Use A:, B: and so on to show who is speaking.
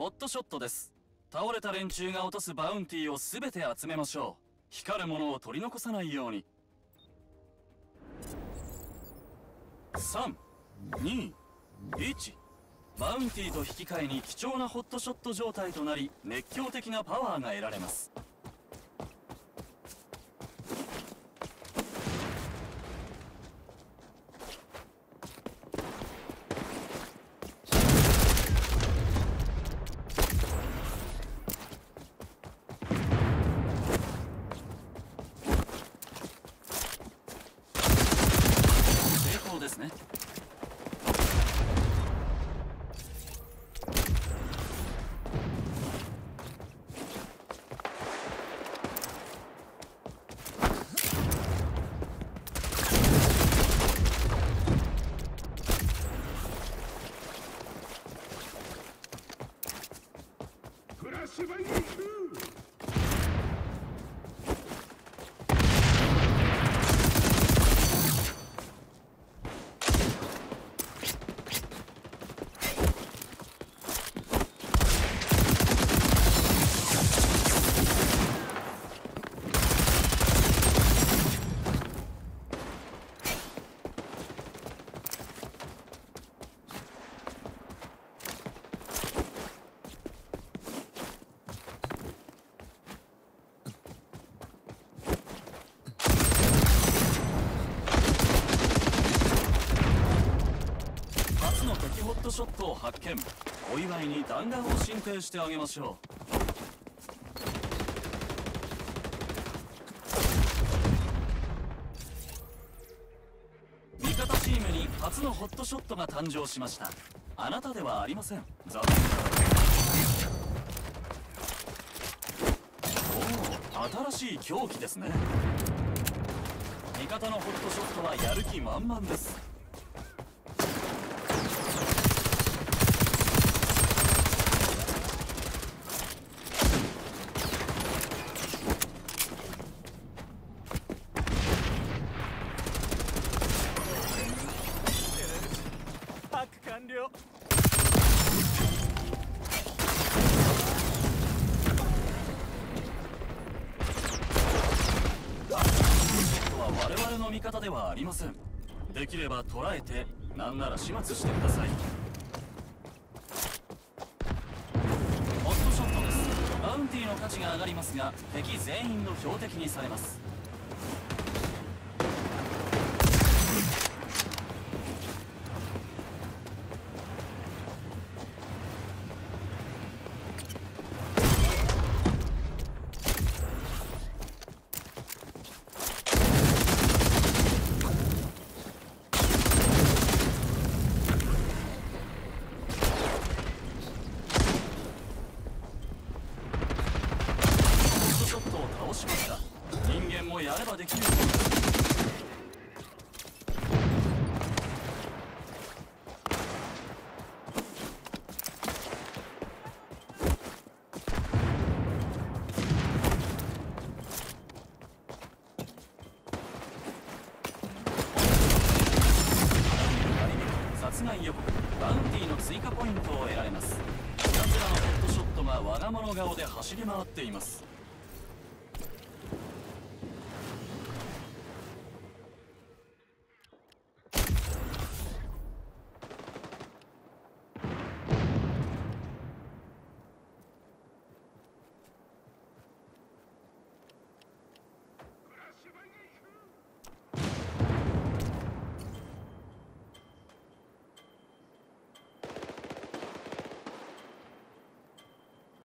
A: ホットショットです。倒れた連中が落とすバウンティーを全て集めましょう。光るものを取り残さないように。3、2、1。バウンティーと引き換えに貴重なホットショット状態となり、熱狂的なパワーが得られます。成功ですね。
B: フラッシュバイング。
A: 初の敵ホットショットを発見。お祝いに弾丸を進呈してあげましょう。味方チームに初のホットショットが誕生しました。あなたではありません。残念。おお、新しい凶器ですね。味方のホットショットはやる気満々です。
C: パック完了。
A: 我々の味方ではありません。できれば捕らえて、なんなら始末してください。ホットショットです。バウンティーの価値が上がりますが、敵全員の標的にされます。ショットを倒しました。人間もやればできる。殺害予告。バウンティーの追加ポイントを得られます。奴らのホットショットが我が物顔で走り回っています。